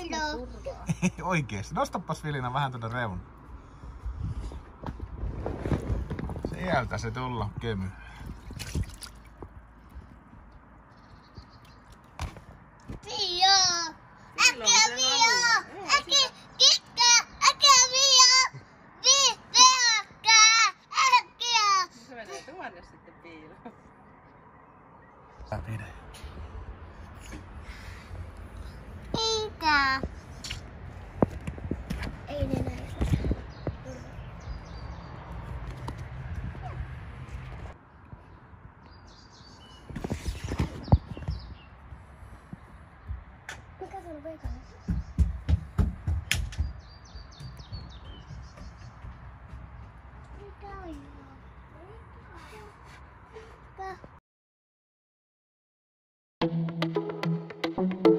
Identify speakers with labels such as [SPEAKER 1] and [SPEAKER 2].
[SPEAKER 1] Ei oikeesti. Nostapas Filina vähän tuonne reunaan. Sieltä se tulla kemy.
[SPEAKER 2] Tuonne sitten piiloon.
[SPEAKER 3] Eikä. Ei ne näin. Mikä se on veikannut? Mikä on? Mikä?